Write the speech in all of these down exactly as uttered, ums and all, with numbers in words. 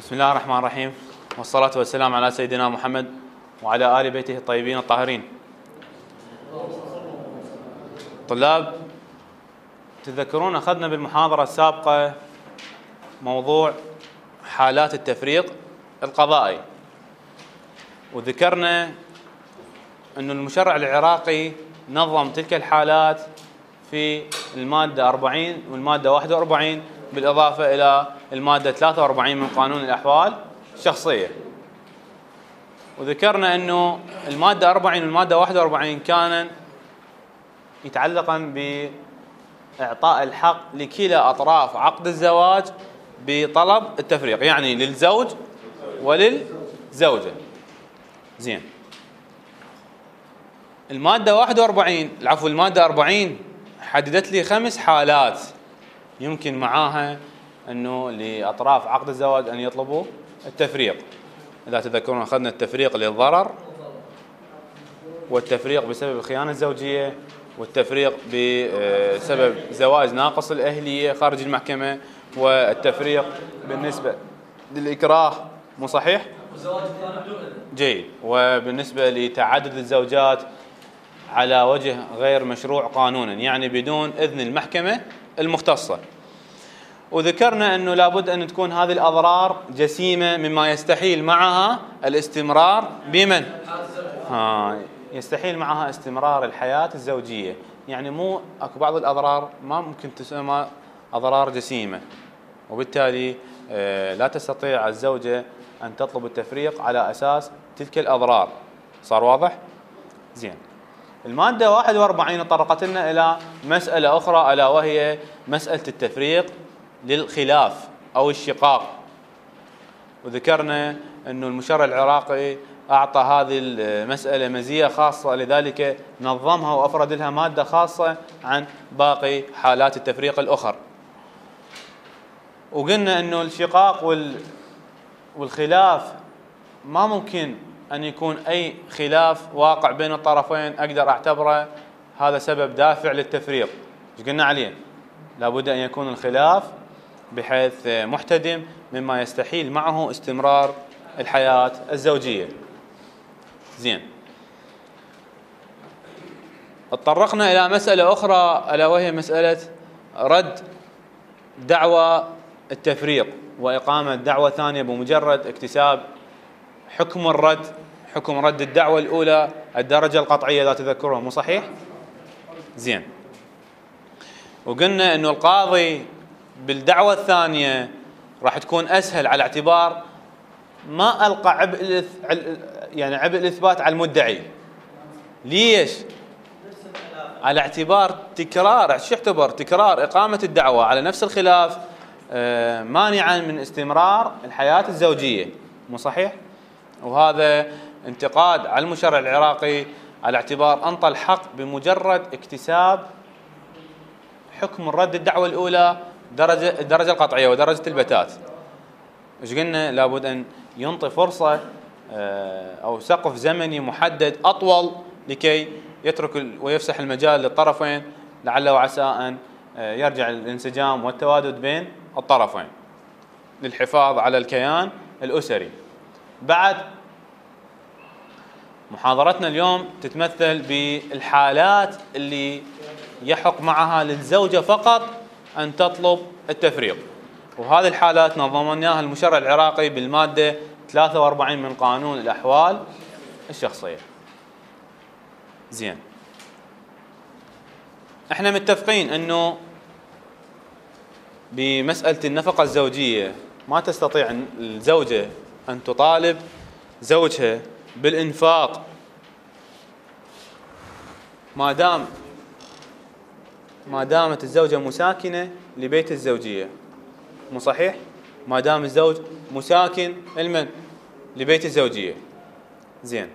بسم الله الرحمن الرحيم، والصلاة والسلام على سيدنا محمد وعلى آل بيته الطيبين الطاهرين. طلاب، تذكرون أخذنا بالمحاضرة السابقة موضوع حالات التفريق القضائي، وذكرنا أن المشرع العراقي نظم تلك الحالات في المادة أربعين والمادة واحد وأربعين، بالإضافة إلى المادة ثلاثة وأربعين من قانون الأحوال الشخصية. وذكرنا أنه المادة أربعين والمادة واحد وأربعين كان يتعلقا بإعطاء الحق لكلا أطراف عقد الزواج بطلب التفريق، يعني للزوج وللزوجة. زين، المادة واحد وأربعين العفو المادة أربعين حددت لي خمس حالات يمكن معاها أنه لأطراف عقد الزواج أن يطلبوا التفريق. إذا تذكرون أخذنا التفريق للضرر، والتفريق بسبب الخيانة الزوجية، والتفريق بسبب زواج ناقص الأهلية خارج المحكمة، والتفريق بالنسبة للإكراه. مو صحيح؟ جيد. وبالنسبة لتعدد الزوجات على وجه غير مشروع قانونا، يعني بدون إذن المحكمة المختصة. وذكرنا أنه لابد أن تكون هذه الأضرار جسيمة مما يستحيل معها الاستمرار بمن؟ ها يستحيل معها استمرار الحياة الزوجية، يعني مو أكو بعض الأضرار ما ممكن تسمى أضرار جسيمة، وبالتالي لا تستطيع الزوجة أن تطلب التفريق على أساس تلك الأضرار. صار واضح؟ زين. المادة واحد وأربعين طرقت لنا إلى مسألة أخرى، ألا وهي مسألة التفريق للخلاف أو الشقاق. وذكرنا أنه المشرع العراقي أعطى هذه المسألة مزية خاصة، لذلك نظمها وأفرد لها مادة خاصة عن باقي حالات التفريق الأخر. وقلنا أنه الشقاق والخلاف ما ممكن أن يكون أي خلاف واقع بين الطرفين أقدر أعتبره هذا سبب دافع للتفريق. ايش قلنا عليه؟ لابد أن يكون الخلاف بحيث محتدم مما يستحيل معه استمرار الحياة الزوجية. زين، تطرقنا إلى مسألة أخرى، ألا وهي مسألة رد دعوى التفريق وإقامة دعوة ثانية بمجرد اكتساب حكم الرد، حكم رد الدعوة الأولى الدرجة القطعية، لا تذكرون؟ مو صحيح؟ زين. وقلنا أنه القاضي بالدعوة الثانية راح تكون أسهل على اعتبار ما ألقى عبء يعني عبء الإثبات على المدعي. ليش؟ على اعتبار تكرار، شو يعتبر تكرار إقامة الدعوة على نفس الخلاف مانعا من استمرار الحياة الزوجية. مو صحيح؟ وهذا انتقاد على المشرع العراقي على اعتبار أنطى الحق بمجرد اكتساب حكم الرد الدعوة الأولى درجة الدرجة القطعية ودرجة البتات. ايش قلنا؟ لابد أن ينطي فرصة أو سقف زمني محدد أطول لكي يترك ويفسح المجال للطرفين، لعل وعسى أن يرجع الانسجام والتوادد بين الطرفين للحفاظ على الكيان الأسري. بعد محاضرتنا اليوم تتمثل بالحالات اللي يحق معها للزوجة فقط أن تطلب التفريق، وهذه الحالات نظمناها المشرع العراقي بالمادة ثلاثة وأربعين من قانون الأحوال الشخصية. زين، احنا متفقين أنه بمسألة النفقة الزوجية ما تستطيع الزوجة أن تطالب زوجها بالإنفاق ما دام ما دامت الزوجة مساكنة لبيت الزوجية. مو صحيح؟ ما دام الزوج مساكن المن لبيت الزوجية. زين،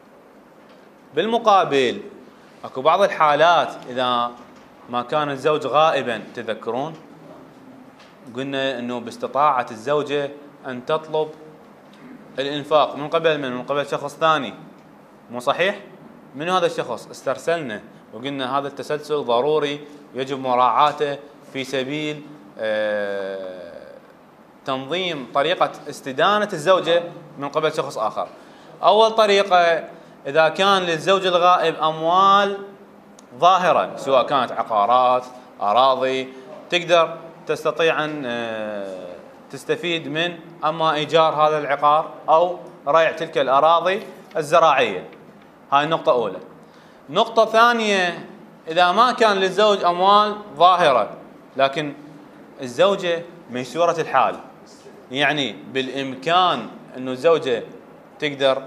بالمقابل اكو بعض الحالات إذا ما كان الزوج غائبا، تذكرون قلنا انه باستطاعة الزوجة ان تطلب الإنفاق من قبل من من قبل شخص ثاني. مو صحيح؟ من هذا الشخص؟ استرسلنا وقلنا هذا التسلسل ضروري يجب مراعاته في سبيل تنظيم طريقة استدانة الزوجة من قبل شخص آخر. أول طريقة، إذا كان للزوج الغائب أموال ظاهرة سواء كانت عقارات، أراضي، تقدر تستطيع أن تستفيد من أما إيجار هذا العقار أو ريع تلك الأراضي الزراعية. هاي النقطة أولى. نقطة ثانية، إذا ما كان للزوج أموال ظاهرة لكن الزوجة ميسورة الحال، يعني بالإمكان أنه الزوجة تقدر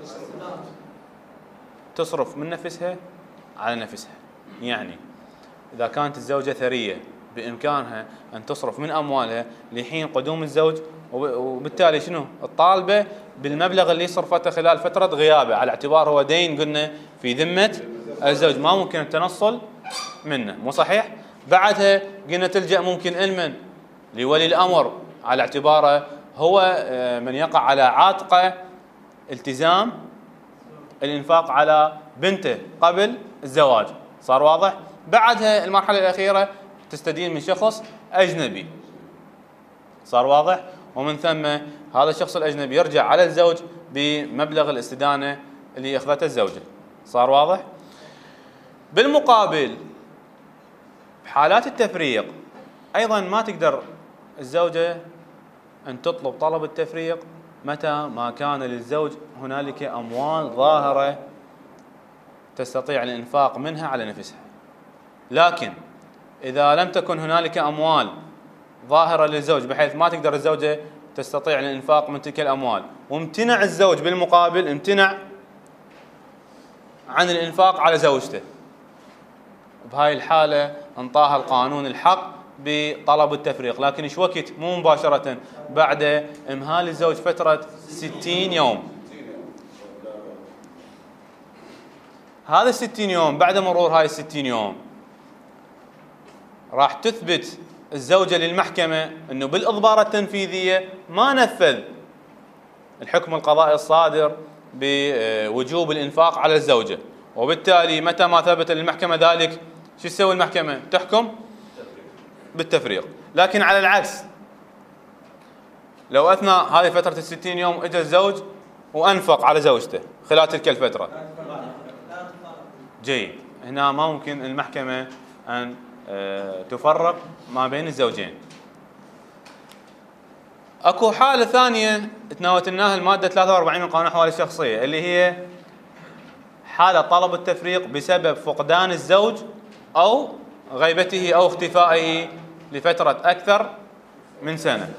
تصرف من نفسها على نفسها. يعني إذا كانت الزوجة ثرية بإمكانها أن تصرف من أموالها لحين قدوم الزوج، وبالتالي شنو؟ الطالبة بالمبلغ اللي صرفته خلال فترة غيابه، على اعتبار هو دين قلنا في ذمة الزوج ما ممكن التنصل منه، مو صحيح؟ بعدها قلنا تلجأ ممكن علما لولي الأمر على اعتباره هو من يقع على عاتقه التزام الإنفاق على بنته قبل الزواج. صار واضح؟ بعدها المرحلة الأخيرة تستدين من شخص أجنبي. صار واضح؟ ومن ثم هذا الشخص الأجنبي يرجع على الزوج بمبلغ الاستدانة اللي أخذته الزوجة. صار واضح؟ بالمقابل بحالات التفريق أيضا ما تقدر الزوجة أن تطلب طلب التفريق متى ما كان للزوج هنالك أموال ظاهرة تستطيع الإنفاق منها على نفسها. لكن إذا لم تكن هنالك أموال ظاهرة للزوج بحيث ما تقدر الزوجة تستطيع الإنفاق من تلك الأموال، وامتنع الزوج بالمقابل امتنع عن الإنفاق على زوجته، بهاي الحالة انطاها القانون الحق بطلب التفريق، لكن ايش وقت؟ مو مباشرة، بعد إمهال الزوج فترة ستين يوم. هذا الستين يوم بعد مرور هاي الستين يوم راح تثبت الزوجة للمحكمة أنه بالإضبارة التنفيذية ما نفذ الحكم القضائي الصادر بوجوب الإنفاق على الزوجة، وبالتالي متى ما ثبت للمحكمة ذلك شو تسوي المحكمة؟ تحكم بالتفريق. لكن على العكس، لو أثناء هذه فترة الستين يوم اجى الزوج وأنفق على زوجته خلال تلك الفترة، جيد، هنا ما ممكن المحكمة أن تفرق ما بين الزوجين. اكو حالة ثانية تناولناها المادة ثلاثة وأربعين من قانون الأحوال الشخصية، اللي هي حالة طلب التفريق بسبب فقدان الزوج أو غيبته أو اختفائه لفترة أكثر من سنة.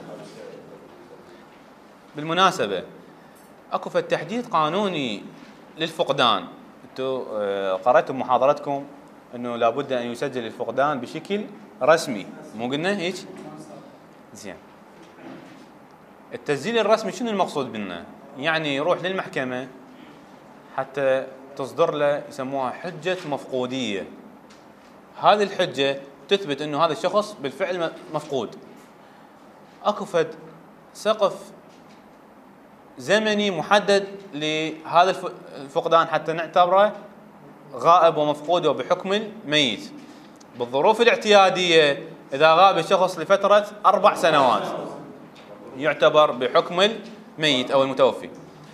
بالمناسبة اكو في التحديد قانوني للفقدان، انتم قرأتم محاضرتكم انه لابد ان يسجل الفقدان بشكل رسمي، مو قلنا هيك؟ زين. التسجيل الرسمي شنو المقصود منه؟ يعني يروح للمحكمة حتى تصدر له يسموها حجة مفقودية. هذه الحجة تثبت انه هذا الشخص بالفعل مفقود. اكو فد سقف زمني محدد لهذا الفقدان حتى نعتبره غائب ومفقود وبحكم الميت. بالظروف الاعتيادية إذا غاب الشخص لفترة أربع سنوات يعتبر بحكم الميت أو المتوفي.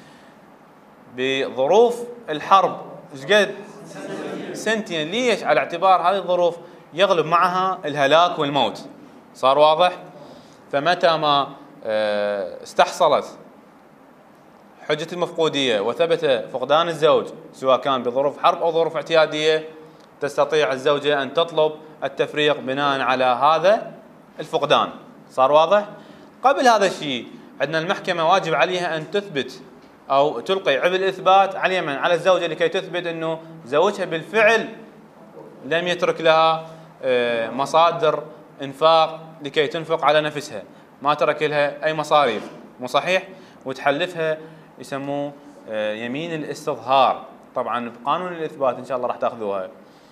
بظروف الحرب ايش قد؟ سنتين. ليش؟ على اعتبار هذه الظروف يغلب معها الهلاك والموت. صار واضح؟ فمتى ما استحصلت حجة المفقودية وثبت فقدان الزوج سواء كان بظروف حرب أو ظروف اعتيادية، تستطيع الزوجة أن تطلب التفريق بناء على هذا الفقدان. صار واضح؟ قبل هذا الشيء عندنا المحكمة واجب عليها أن تثبت أو تلقي عبء الإثبات على من؟ على الزوجة، لكي تثبت أنه زوجها بالفعل لم يترك لها مصادر إنفاق لكي تنفق على نفسها، ما ترك لها أي مصاريف، مو صحيح؟ وتحلفها يسموه يمين الاستظهار. طبعا بقانون الإثبات إن شاء الله راح تاخذوها.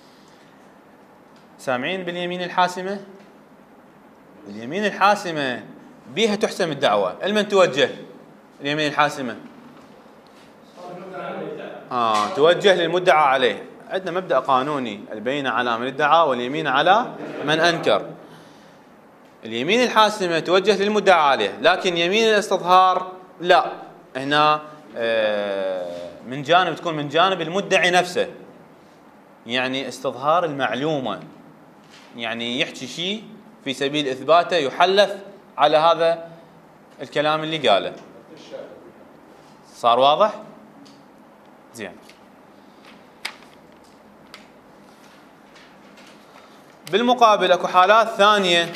سامعين باليمين الحاسمة؟ اليمين الحاسمة بيها تحسم الدعوة. لمن توجه اليمين الحاسمة؟ آه توجه للمدعى عليه. عندنا مبدأ قانوني: البينة على من ادعى واليمين على من أنكر. اليمين الحاسمة توجه للمدعى عليه، لكن يمين الاستظهار لا، هنا من جانب تكون من جانب المدعي نفسه، يعني استظهار المعلومة، يعني يحكي شيء في سبيل إثباته، يحلف على هذا الكلام اللي قاله. صار واضح؟ زين. بالمقابل اكو حالات ثانية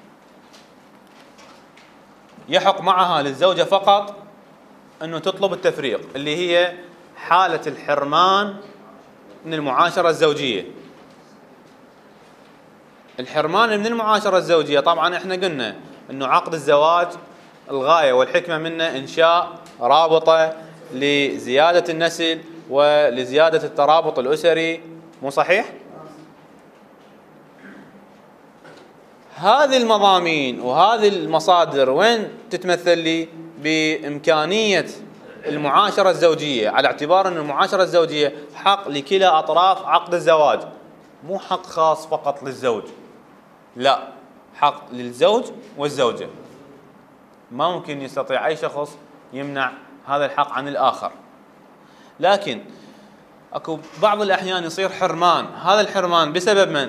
يحق معها للزوجة فقط انه تطلب التفريق، اللي هي حالة الحرمان من المعاشرة الزوجية. الحرمان من المعاشرة الزوجية، طبعا احنا قلنا انه عقد الزواج الغاية والحكمة منه انشاء رابطة لزيادة النسل ولزيادة الترابط الأسري، مو صحيح؟ هذه المضامين وهذه المصادر وين تتمثل لي؟ بإمكانية المعاشرة الزوجية، على اعتبار أن المعاشرة الزوجية حق لكلا أطراف عقد الزواج، مو حق خاص فقط للزوج، لا، حق للزوج والزوجة. ما ممكن يستطيع أي شخص يمنع هذا الحق عن الآخر. لكن أكو بعض الأحيان يصير حرمان، هذا الحرمان بسبب من؟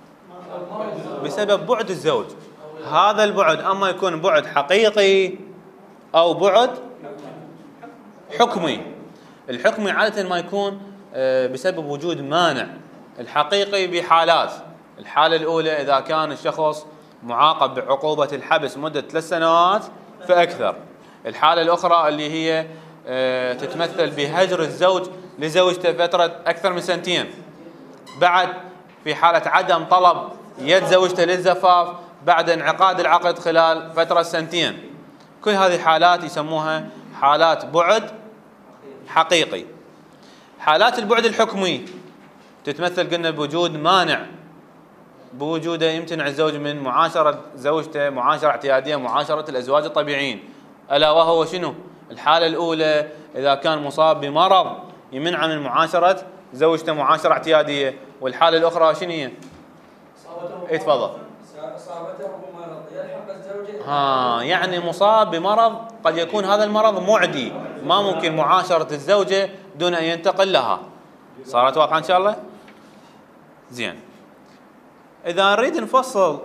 بسبب بعد الزوج. هذا البعد أما يكون بعد حقيقي أو بعد حكمي. الحكمي عادة ما يكون بسبب وجود مانع. الحقيقي بحالات، الحالة الأولى إذا كان الشخص معاقب بعقوبة الحبس مدة ثلاث سنوات فأكثر. الحالة الأخرى اللي هي تتمثل بهجر الزوج لزوجته فترة أكثر من سنتين. بعد في حالة عدم طلب يد زوجته للزفاف بعد انعقاد العقد خلال فترة سنتين. كل هذه حالات يسموها حالات بعد حقيقي. حالات البعد الحكمي تتمثل قلنا بوجود مانع، بوجوده يمتنع الزوج من معاشرة زوجته معاشرة اعتيادية، معاشرة الأزواج الطبيعيين، ألا وهو شنو؟ الحالة الأولى إذا كان مصاب بمرض يمنع من معاشرة زوجته معاشرة اعتيادية، والحالة الأخرى شنو هي؟ اي تفضل. اصابته بمرض يلحق الزوجة، ها يعني مصاب بمرض قد يكون هذا المرض معدي، ما ممكن معاشرة الزوجة دون أن ينتقل لها. صارت واضحة إن شاء الله؟ زين. إذا نريد نفصل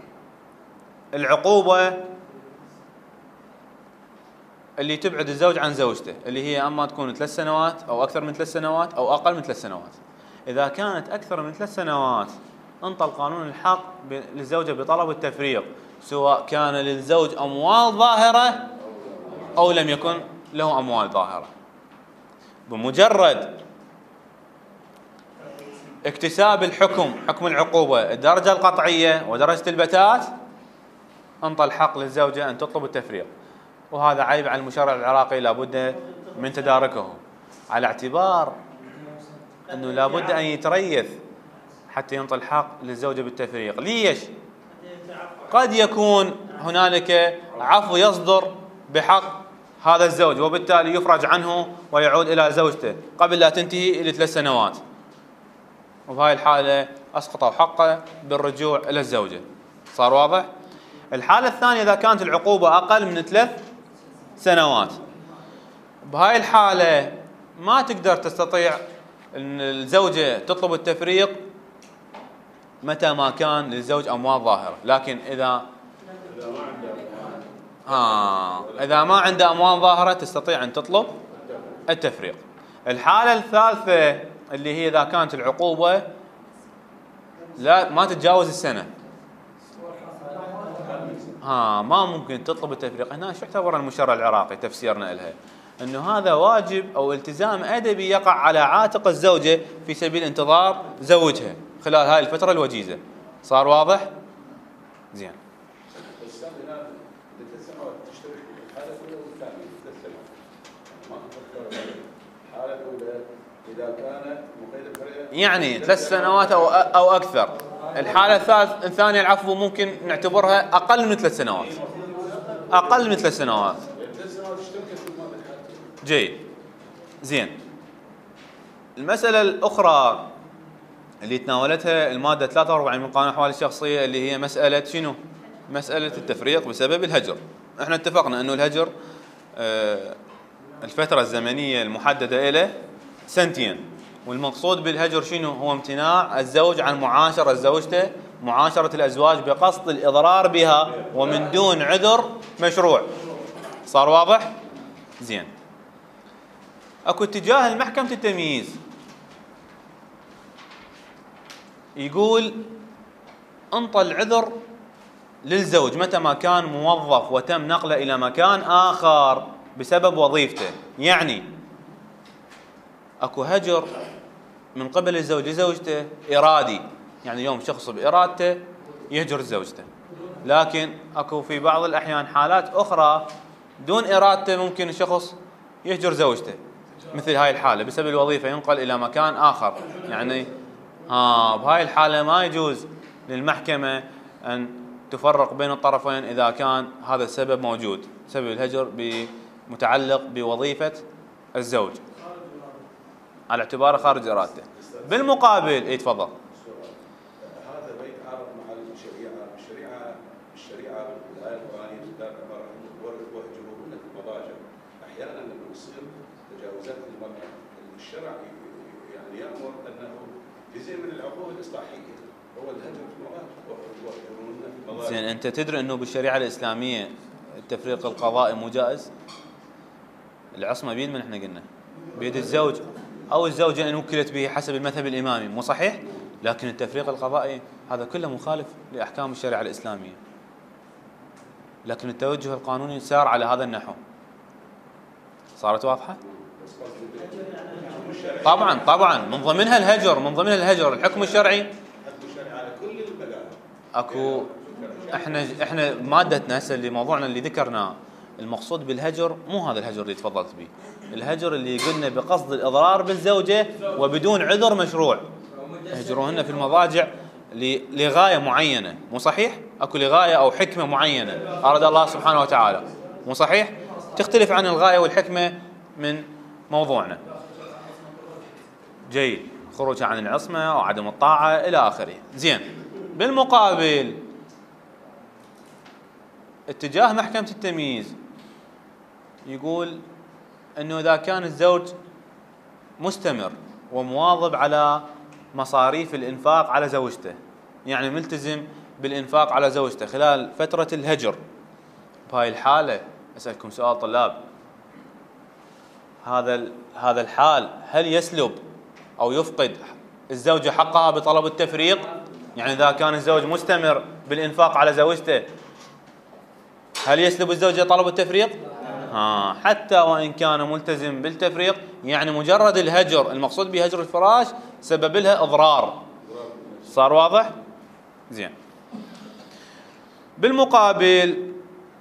العقوبة اللي تبعد الزوج عن زوجته، اللي هي أما تكون ثلاث سنوات أو أكثر من ثلاث سنوات أو أقل من ثلاث سنوات. إذا كانت أكثر من ثلاث سنوات انطى القانون الحق للزوجة بطلب التفريق، سواء كان للزوج أموال ظاهرة أو لم يكن له أموال ظاهرة. بمجرد اكتساب الحكم، حكم العقوبة، الدرجة القطعية ودرجة البتات، انطى الحق للزوجة أن تطلب التفريق. وهذا عيب على المشرع العراقي لابد من تداركه، على اعتبار أنه لابد أن يتريث حتى ينطى الحق للزوجة بالتفريق. ليش؟ قد يكون هنالك عفو يصدر بحق هذا الزوج، وبالتالي يفرج عنه ويعود إلى زوجته قبل لا تنتهي إلى ثلاث سنوات، وبهاي الحالة أسقطوا حقه بالرجوع إلى الزوجة. صار واضح؟ الحالة الثانية إذا كانت العقوبة أقل من ثلاث سنوات، بهاي الحالة ما تقدر تستطيع أن الزوجة تطلب التفريق متى ما كان للزوج أموال ظاهرة. لكن إذا آه إذا ما عنده أموال ظاهرة تستطيع أن تطلب التفريق. الحالة الثالثة اللي هي إذا كانت العقوبة لا ما تتجاوز السنة، ها ما ممكن تطلب التفريق. هنا شو يعتبر المشرع العراقي تفسيرنا لها؟ أنه هذا واجب أو التزام أدبي يقع على عاتق الزوجة في سبيل انتظار زوجها خلال هاي الفترة الوجيزة. صار واضح؟ زين. يعني ثلاث سنوات أو أو أكثر. الحالة الثالث الثانية العفو ممكن نعتبرها أقل من ثلاث سنوات. أقل من ثلاث سنوات. جيد. زين. المسألة الأخرى اللي تناولتها المادة ثلاثة وأربعين من قانون الأحوال الشخصية اللي هي مسألة شنو؟ مسألة التفريق بسبب الهجر. احنا اتفقنا انه الهجر اه الفترة الزمنية المحددة له سنتين، والمقصود بالهجر شنو؟ هو امتناع الزوج عن معاشرة زوجته، معاشرة الأزواج بقصد الإضرار بها ومن دون عذر مشروع. صار واضح؟ زين. اكو اتجاه المحكمة التمييز يقول انطى العذر للزوج متى ما كان موظف وتم نقله إلى مكان آخر بسبب وظيفته. يعني اكو هجر من قبل الزوج لزوجته إرادي، يعني اليوم شخص بإرادته يهجر زوجته، لكن اكو في بعض الأحيان حالات أخرى دون إرادته ممكن الشخص يهجر زوجته، مثل هاي الحالة بسبب الوظيفة ينقل إلى مكان آخر. يعني ها بهاي الحالة ما يجوز للمحكمة أن تفرق بين الطرفين إذا كان هذا السبب موجود، سبب الهجر متعلق بوظيفة الزوج على اعتباره خارج إرادته. بالمقابل اي تفضل. هذا ما يتعارض مع الشريعة، الشريعة الشريعة الآية القرآنية تدافع عن واهجروهن في المضاجع. أحيانا لما يصير تجاوزات للمرأة الشرع يعني يأمر أنه جزء من العقوبة الإصلاحية هو الهجر في المضاجع، واهجروهن في المضاجع. زين، أنت تدري أنه بالشريعة الإسلامية التفريق القضائي مو جائز؟ العصمة بيد من احنا قلنا؟ بيد الزوج أو الزوجة إن وكلت به حسب المذهب الإمامي، مو صحيح؟ لكن التفريق القضائي هذا كله مخالف لأحكام الشريعة الإسلامية. لكن التوجه القانوني سار على هذا النحو. صارت واضحة؟ طبعا طبعا من ضمنها الهجر، من ضمنها الهجر الحكم الشرعي. الحكم الشرعي على كل المجالات. اكو احنا احنا مادتنا هسه اللي موضوعنا اللي ذكرناه، المقصود بالهجر مو هذا الهجر اللي تفضلت به، الهجر اللي قلنا بقصد الإضرار بالزوجة وبدون عذر مشروع. هجروهن في المضاجع لغاية معينة، مو صحيح؟ اكو لغاية او حكمة معينة أراد الله سبحانه وتعالى، مو صحيح؟ تختلف عن الغاية والحكمة من موضوعنا. جيد، خروج عن العصمة أو عدم الطاعة إلى آخره. زين، بالمقابل اتجاه محكمة التمييز يقول أنه إذا كان الزوج مستمر ومواظب على مصاريف الإنفاق على زوجته، يعني ملتزم بالإنفاق على زوجته خلال فترة الهجر، بهاي الحالة أسألكم سؤال طلاب، هذا هذا الحال هل يسلب أو يفقد الزوجة حقها بطلب التفريق؟ يعني إذا كان الزوج مستمر بالإنفاق على زوجته هل يسلب الزوجة طلب التفريق؟ ها حتى وإن كان ملتزم بالتفريق، يعني مجرد الهجر المقصود به هجر الفراش سبب لها إضرار. صار واضح؟ زين. بالمقابل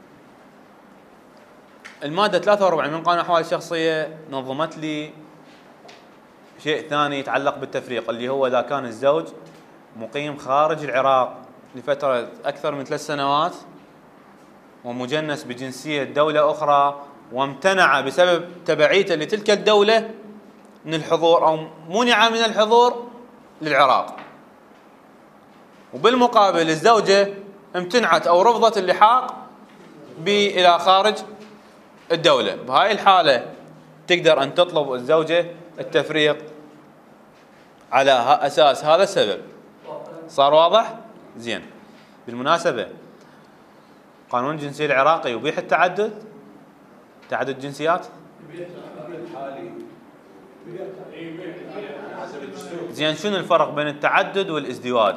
المادة ثلاثة وأربعين من قانون الأحوال الشخصية نظمت لي شيء ثاني يتعلق بالتفريق، اللي هو إذا كان الزوج مقيم خارج العراق لفترة أكثر من ثلاث سنوات ومجنس بجنسية دولة أخرى وامتنع بسبب تبعيته لتلك الدولة من الحضور أو منع من الحضور للعراق، وبالمقابل الزوجة امتنعت أو رفضت اللحاق به إلى خارج الدولة، بهاي الحالة تقدر أن تطلب الزوجة التفريق على أساس هذا السبب. صار واضح؟ زين. بالمناسبة قانون الجنسية العراقي يبيح التعدد، تعدد الجنسيات. زين، شنو الفرق بين التعدد والازدواج؟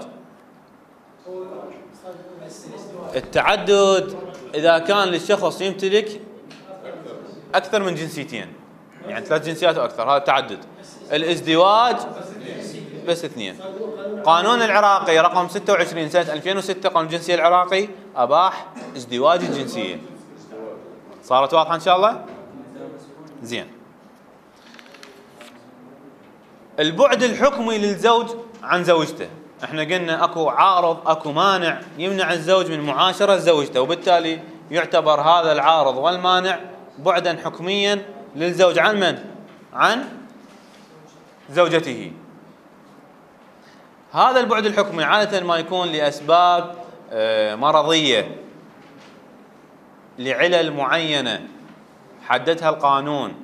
التعدد إذا كان للشخص يمتلك أكثر من جنسيتين، يعني ثلاث جنسيات وأكثر، هذا التعدد. الازدواج بس اثنين. قانون العراقي رقم ستة وعشرين سنة ألفين وستة، قانون الجنسية العراقي أباح ازدواج الجنسية. صارت واضحة إن شاء الله؟ زين. البعد الحكمي للزوج عن زوجته، احنا قلنا اكو عارض، اكو مانع يمنع الزوج من معاشرة زوجته، وبالتالي يعتبر هذا العارض والمانع بعدا حكميا للزوج عن من؟ عن زوجته. هذا البعد الحكمي عادة ما يكون لأسباب مرضية لعلل معينة حددها القانون،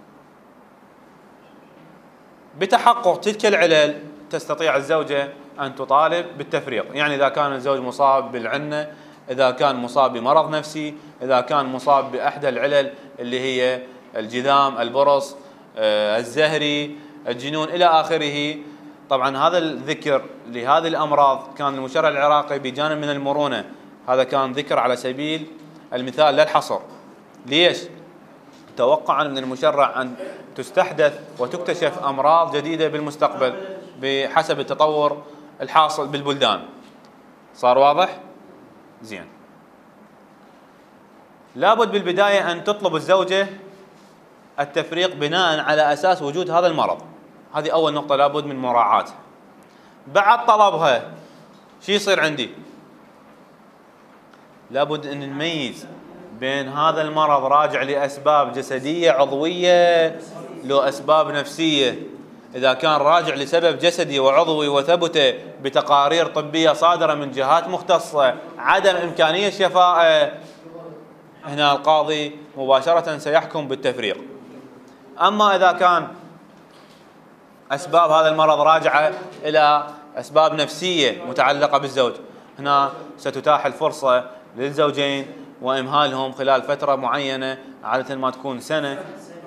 بتحقق تلك العلل تستطيع الزوجة أن تطالب بالتفريق. يعني إذا كان الزوج مصاب بالعنة، إذا كان مصاب بمرض نفسي، إذا كان مصاب بأحدى العلل اللي هي الجذام، البرص، الزهري، الجنون إلى آخره. طبعا هذا الذكر لهذه الأمراض كان المشرع العراقي بجانب من المرونة، هذا كان ذكر على سبيل المثال لا الحصر. ليش؟ توقعا من المشرع أن تستحدث وتكتشف أمراض جديدة بالمستقبل بحسب التطور الحاصل بالبلدان. صار واضح؟ زين. لابد بالبداية أن تطلب الزوجة التفريق بناء على أساس وجود هذا المرض. هذه أول نقطة لابد من مراعاتها. بعد طلبها شو يصير عندي؟ لابد أن نميز بين هذا المرض راجع لأسباب جسدية عضوية لو أسباب نفسية. إذا كان راجع لسبب جسدي وعضوي وثبت بتقارير طبية صادرة من جهات مختصة عدم إمكانية شفائه، هنا القاضي مباشرة سيحكم بالتفريق. أما إذا كان أسباب هذا المرض راجعة إلى أسباب نفسية متعلقة بالزوج، هنا ستتاح الفرصة للزوجين وإمهالهم خلال فترة معينة، عادة ما تكون سنة،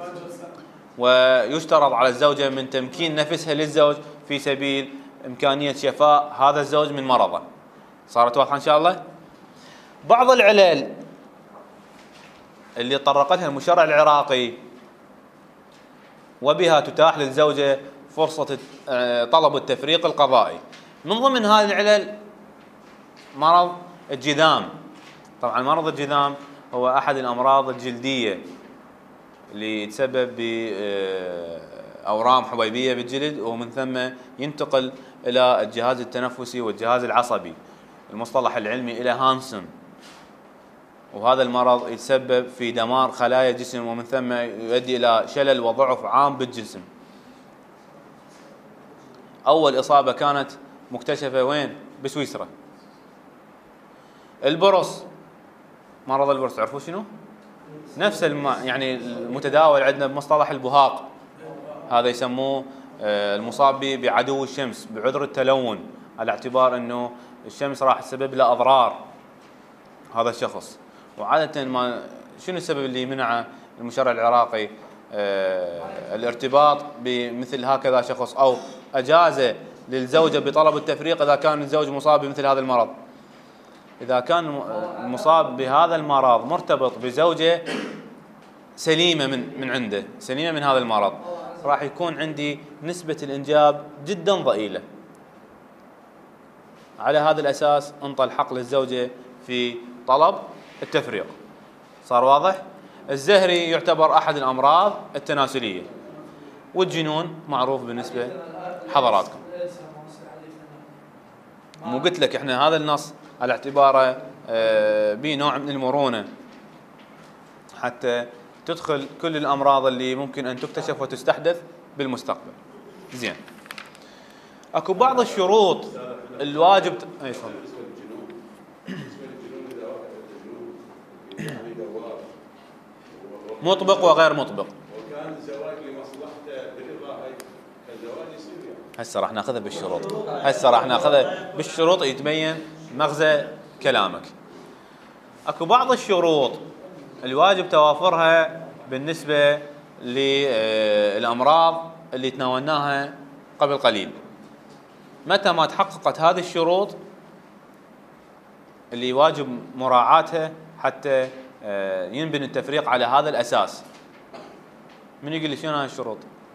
ويشترط على الزوجة من تمكين نفسها للزوج في سبيل إمكانية شفاء هذا الزوج من مرضه. صارت واضحة إن شاء الله؟ بعض العلل اللي طرقتها المشرع العراقي وبها تتاح للزوجة فرصة طلب التفريق القضائي. من ضمن هذه العلل مرض الجذام. طبعا مرض الجذام هو أحد الأمراض الجلدية اللي يتسبب بأورام حبيبية بالجلد، ومن ثم ينتقل إلى الجهاز التنفسي والجهاز العصبي، المصطلح العلمي إلى هانسن. وهذا المرض يتسبب في دمار خلايا الجسم، ومن ثم يؤدي إلى شلل وضعف عام بالجسم. أول إصابة كانت مكتشفة وين؟ بسويسرا. البرص، مرض البرص تعرفوا شنو؟ نفس الم... يعني المتداول عندنا بمصطلح البهاق، هذا يسموه المصاب بعدو الشمس، بعذر التلون، على اعتبار انه الشمس راح تسبب له اضرار هذا الشخص. وعادة ما شنو السبب اللي منع المشرع العراقي آه الارتباط بمثل هكذا شخص، او اجازه للزوجه بطلب التفريق اذا كان الزوج مصاب بمثل هذا المرض؟ إذا كان المصاب بهذا المرض مرتبط بزوجة سليمة من من عنده، سليمة من هذا المرض، راح يكون عندي نسبة الإنجاب جدا ضئيلة. على هذا الأساس انطى الحق للزوجة في طلب التفريق. صار واضح؟ الزهري يعتبر أحد الأمراض التناسلية، والجنون معروف بالنسبة حضراتكم. مو قلت لك احنا هذا النص على اعتباره بنوع من المرونة حتى تدخل كل الأمراض اللي ممكن أن تكتشف وتستحدث بالمستقبل. زين. اكو بعض الشروط الواجب ت... اي تفضل. مطبق وغير مطبق. وكان الزواج لمصلحته برضا هاي الزواج يصير يعني. هسه راح ناخذها بالشروط، هسه راح ناخذها بالشروط يتبين مغزى كلامك. اكو بعض الشروط الواجب توافرها بالنسبة للأمراض اللي تناولناها قبل قليل. متى ما تحققت هذه الشروط اللي واجب مراعاتها حتى ينبني التفريق على هذا الأساس. من يقول لي شنو هاي الشروط؟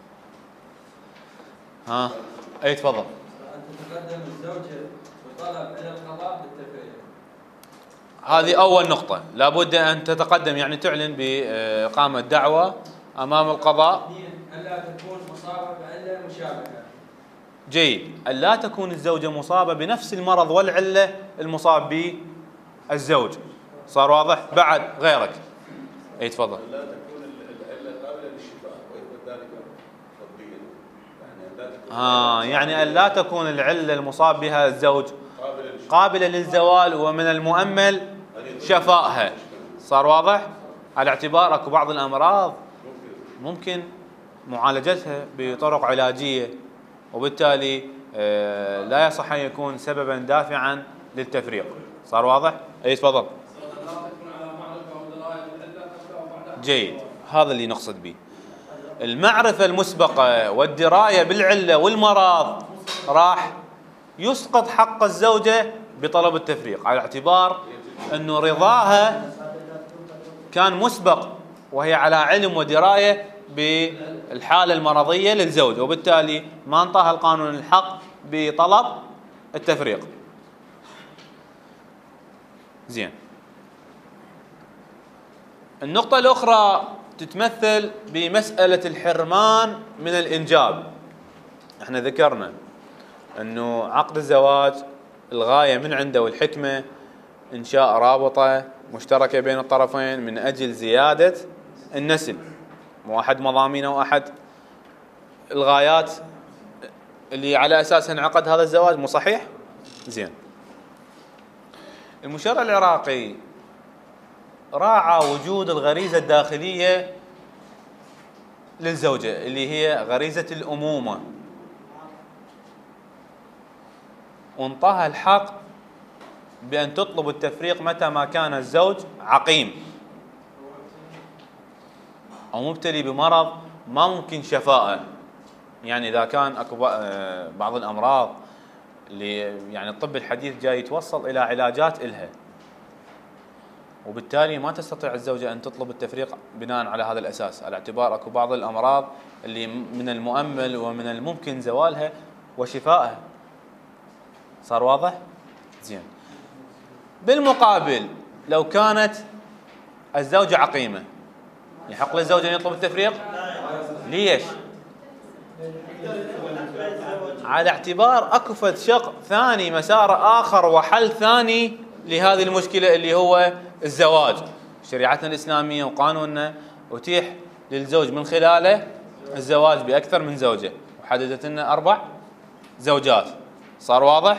ها اي تفضل. أن تتقدم الزوجة بطلب إلى القضاء بالتفريق. هذه أول نقطة، لابد أن تتقدم، يعني تعلن بإقامة دعوة أمام القضاء. ألا تكون مصابة بعلة مشابهة. جيد، ألا تكون الزوجة مصابة بنفس المرض والعلة المصاب به الزوج. صار واضح؟ بعد غيرك. اي تفضل. لا تكون العلة قابلة للشفاء ويثبت ذلك طبيا. يعني لا تكون اه يعني ألا تكون العلة المصاب بها الزوج قابلة للشفاء. قابلة للزوال ومن المؤمل شفائها. صار واضح؟ على اعتبار اكو بعض الامراض ممكن معالجتها بطرق علاجيه، وبالتالي لا يصح ان يكون سببا دافعا للتفريق. صار واضح؟ اي تفضل. جيد، هذا اللي نقصد به. المعرفة المسبقة والدراية بالعلة والمرض راح يسقط حق الزوجة بطلب التفريق، على اعتبار أنه رضاها كان مسبق وهي على علم ودراية بالحالة المرضية للزوج، وبالتالي ما انطاها القانون الحق بطلب التفريق. زين. النقطة الأخرى تتمثل بمسألة الحرمان من الإنجاب. احنا ذكرنا أنه عقد الزواج الغاية من عنده والحكمة إنشاء رابطة مشتركة بين الطرفين من أجل زيادة النسل، واحد مضامينه وأحد الغايات اللي على أساسها انعقد هذا الزواج، مو صحيح؟ زين. المشرع العراقي راعى وجود الغريزة الداخلية للزوجة اللي هي غريزة الأمومة، وانطاها الحق بأن تطلب التفريق متى ما كان الزوج عقيم أو مبتلي بمرض ما ممكن شفاءه. يعني إذا كان أكو بعض الأمراض اللي يعني الطب الحديث جاي يتوصل إلى علاجات إلها، وبالتالي ما تستطيع الزوجة أن تطلب التفريق بناء على هذا الأساس، على اعتبار أكو بعض الأمراض اللي من المؤمل ومن الممكن زوالها وشفائها. صار واضح؟ زين. بالمقابل لو كانت الزوجة عقيمة يحق للزوج أن يطلب التفريق؟ ليش؟ على اعتبار أكو فد شق ثاني، مسار آخر وحل ثاني لهذه المشكلة اللي هو الزواج. شريعتنا الإسلامية وقانوننا أتيح للزوج من خلاله الزواج بأكثر من زوجة، وحددت لنا أربع زوجات. صار واضح؟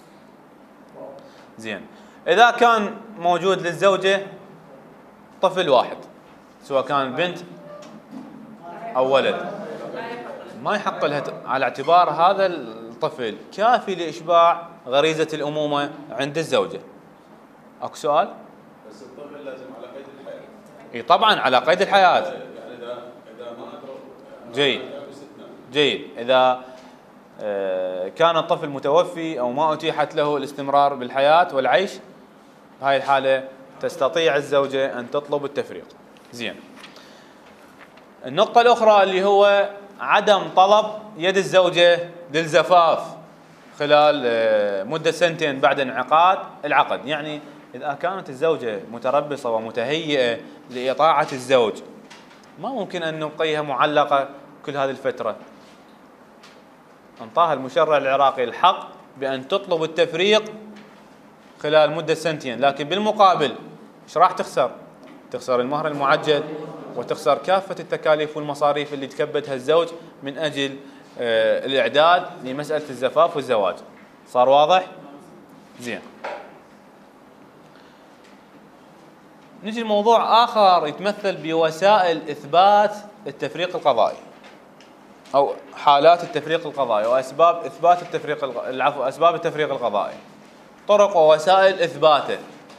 زين. إذا كان موجود للزوجة طفل واحد سواء كان بنت أو ولد، ما يحق لها على اعتبار هذا الطفل كافي لإشباع غريزة الأمومة عند الزوجة. أكو سؤال؟ بس الطفل لازم على قيد الحياة. اي طبعا على قيد الحياة. يعني إذا إذا ما أدرك. جيد. جيد. إذا كان الطفل متوفي أو ما أتيحت له الاستمرار بالحياة والعيش، بهاي الحالة تستطيع الزوجة أن تطلب التفريق. زين. النقطة الأخرى اللي هو عدم طلب يد الزوجة للزفاف خلال مدة سنتين بعد انعقاد العقد. يعني إذا كانت الزوجة متربصة ومتهيئة لإطاعة الزوج ما ممكن أن نبقيها معلقة كل هذه الفترة. انطاها المشرع العراقي الحق بأن تطلب التفريق خلال مدة سنتين، لكن بالمقابل ايش راح تخسر؟ تخسر المهر المعجل، وتخسر كافة التكاليف والمصاريف اللي تكبدها الزوج من أجل آه الإعداد لمسألة الزفاف والزواج. صار واضح؟ زين. نجي لموضوع آخر يتمثل بوسائل إثبات التفريق القضائي أو حالات التفريق القضائي وأسباب إثبات التفريق العفو أسباب التفريق القضائي، طرق ووسائل إثباته.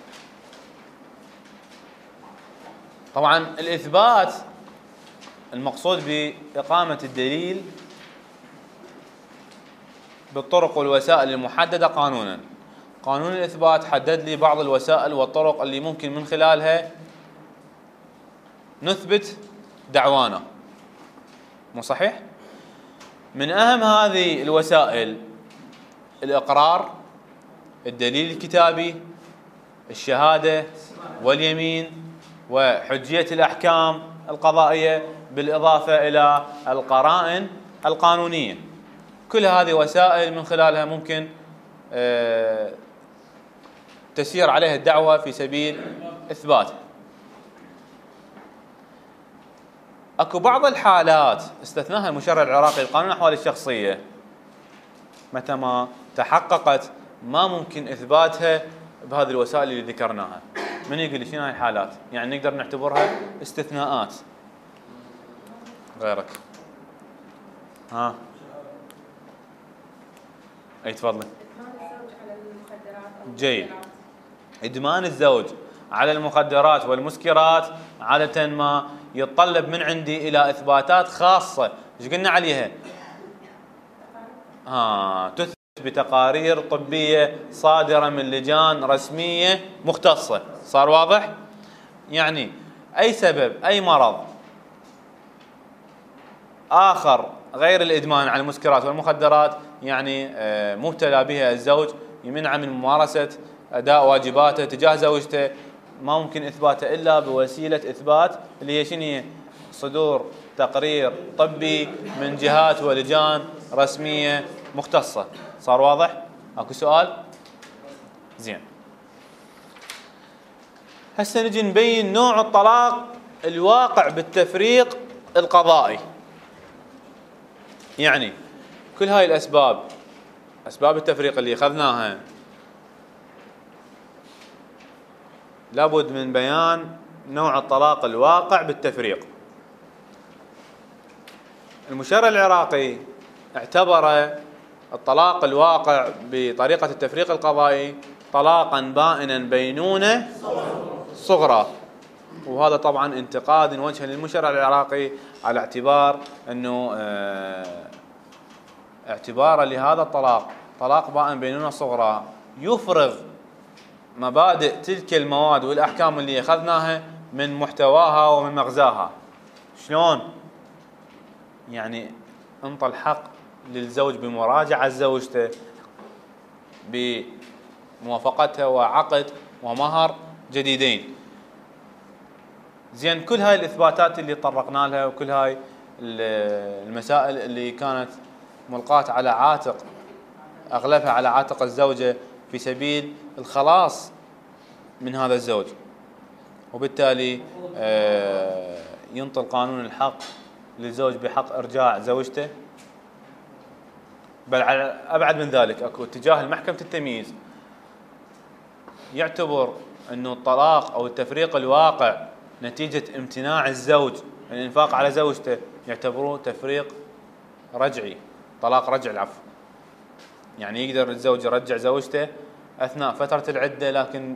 طبعا الإثبات المقصود بإقامة الدليل بالطرق والوسائل المحددة قانونا. قانون الإثبات حدد لي بعض الوسائل والطرق اللي ممكن من خلالها نثبت دعوانا، مو صحيح؟ من أهم هذه الوسائل الإقرار، الدليل الكتابي، الشهادة واليمين، وحجية الأحكام القضائية، بالإضافة إلى القرائن القانونية. كل هذه وسائل من خلالها ممكن تسير عليها الدعوة في سبيل إثباتها. اكو بعض الحالات استثناها المشرع العراقي القانون الأحوال الشخصية متى ما تحققت ما ممكن إثباتها بهذه الوسائل اللي ذكرناها. من يقول لي شنو هاي الحالات؟ يعني نقدر نعتبرها استثناءات. غيرك. ها. اي تفضلي. جيد. ادمان الزوج على المخدرات والمسكرات عادة ما يتطلب من عندي الى اثباتات خاصة، ايش قلنا عليها؟ ها تثبت بتقارير طبية صادرة من لجان رسمية مختصة. صار واضح؟ يعني اي سبب اي مرض اخر غير الادمان على المسكرات والمخدرات يعني مبتلى بها الزوج يمنع من ممارسة اداء واجباته تجاه زوجته، ما ممكن اثباته الا بوسيله اثبات اللي هي شنو هي؟ صدور تقرير طبي من جهات ولجان رسميه مختصه. صار واضح؟ اكو سؤال؟ زين. هسه نجي نبين نوع الطلاق الواقع بالتفريق القضائي. يعني كل هاي الاسباب، اسباب التفريق اللي اخذناها، لابد من بيان نوع الطلاق الواقع بالتفريق. المشرع العراقي اعتبر الطلاق الواقع بطريقة التفريق القضائي طلاقا بائنا بينونة صغرى، وهذا طبعا انتقاد وجها للمشرع العراقي على اعتبار انه اه اعتباره لهذا الطلاق طلاق بائن بينونة صغرى يفرغ مبادئ تلك المواد والاحكام اللي اخذناها من محتواها ومن مغزاها. شلون؟ يعني انطى الحق للزوج بمراجعة زوجته بموافقتها وعقد ومهر جديدين. زين، كل هاي الاثباتات اللي طرقنا لها وكل هاي المسائل اللي كانت ملقاة على عاتق، اغلبها على عاتق الزوجة في سبيل الخلاص من هذا الزوج، وبالتالي ينطي القانون الحق للزوج بحق ارجاع زوجته. بل على ابعد من ذلك اكو اتجاه المحكمة التمييز يعتبر انه الطلاق او التفريق الواقع نتيجة امتناع الزوج من الانفاق على زوجته يعتبروه تفريق رجعي، طلاق رجع العفو. يعني يقدر الزوج يرجع زوجته اثناء فترة العدة، لكن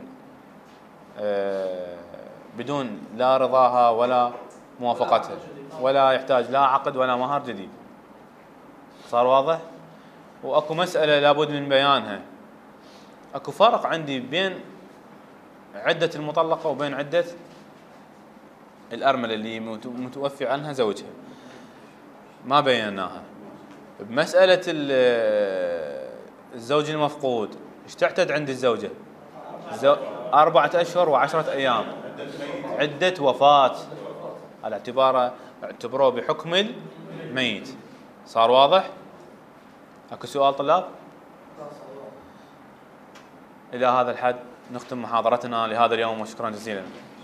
بدون لا رضاها ولا موافقتها، ولا يحتاج لا عقد ولا مهر جديد. صار واضح؟ واكو مسألة لابد من بيانها. اكو فرق عندي بين عدة المطلقة وبين عدة الأرملة اللي متوفي عنها زوجها، ما بيناها. بمسألة الزوج المفقود ايش تعتد عند الزوجة؟ أربعة أشهر وعشرة أيام عدة وفاة، على اعتباره اعتبروه بحكم الميت. صار واضح؟ اكو سؤال طلاب؟ إلى هذا الحد نختم محاضرتنا لهذا اليوم، وشكرا جزيلا.